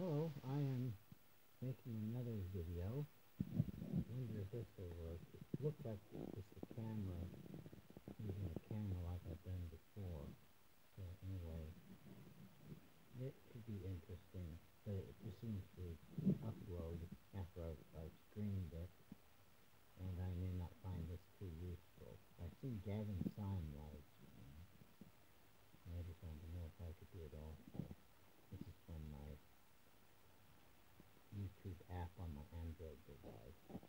Hello, I am making another video. I wonder if this will work. It looks like it's a camera, using a camera like I've done before. So anyway, it could be interesting, but it just seems to upload after I've streamed it, and I may not find this too useful. I see Gavin Syme live stream, and I just wanted to know if I could do it also. This is from my YouTube app on my Android device.